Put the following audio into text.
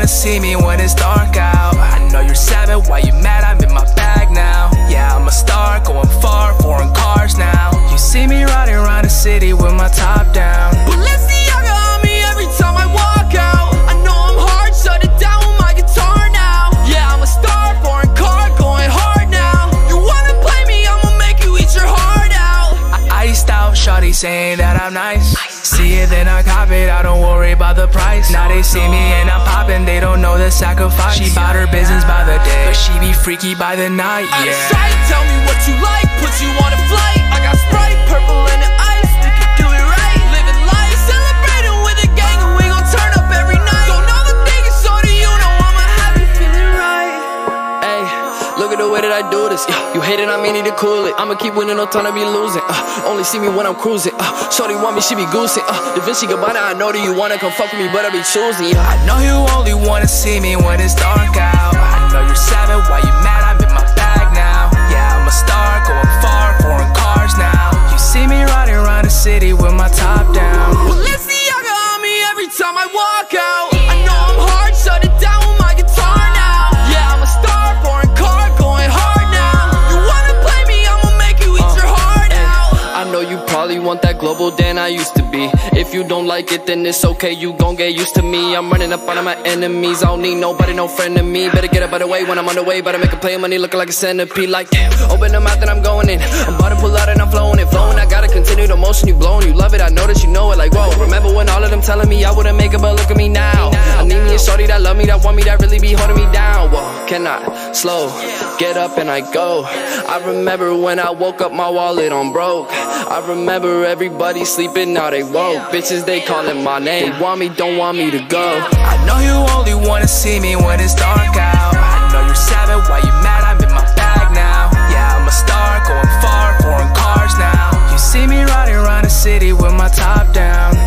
wanna see me when it's dark out. I know you're savage, why you mad? I'm in my bag now. Yeah, I'm a star, going far, foreign cars now. You see me riding around the city with my top down. Balenciaga on me every time I walk out. I know I'm hard, shut it down with my guitar now. Yeah, I'm a star, foreign car, going hard now. You wanna play me, I'ma make you eat your heart out. Iced out, shawty saying that I'm nice. See it, then I cop it, I don't worry about the price. Now they see me and I'm popping, they don't know the sacrifice. She bout her business by the day, but she be freaky by the night, yeah. Out of sight, tell me what you like, put you on a flight. I got Sprite, purple and the ice, we can do it right. Living life, celebrating with a gang, and we gon' turn up every night. Don't know the biggest order, you know I'ma have you feeling right. Ay, look at the way that I do this. You hate it, I mean, need to cool it. I'ma keep winning, no time to be losing. Only see me when I'm cruising. Shorty want me, she be goosing. Da Vinci Gabbana, I know that you wanna come fuck with me, but I be choosing. I know you only wanna see me when it's dark out. I know you're savage, why you mad? I'm in my bag now. Yeah, I'm a star, going far, foreign cars now. You see me riding around the city with my top down. Balenciaga on me every time I walk out. I know I'm hard, shut it down with my guitar now. Yeah, I'm a star, foreign car, going hard now. You wanna play me, I'ma make you eat your heart out. I know you probably want that global than I used to be. If you don't like it, then it's okay, you gon' get used to me. I'm running up on my enemies, I don't need nobody, no friend of me. Better get up out of the way when I'm on the way, better make a play of money looking like a centipede. Like damn, open the mouth and I'm going in. I'm about to pull out and I'm flowing it, flowing. I gotta continue the motion, you blowing, you love it, I know that you know it. Like whoa, remember when all of them telling me I wouldn't make it, but look at me now. I need me a shorty that love me, that want me, that really be holding me down. Whoa, cannot slow, get up and I go. I remember when I woke up, my wallet on broke. I remember everybody sleeping, now they woke. Bitches, they calling my name, they want me, don't want me to go. I know you only wanna see me when it's dark out. I know you're savage, why you mad? I'm in my bag now. Yeah, I'm a star, going far, foreign cars now. You see me riding around the city with my top down.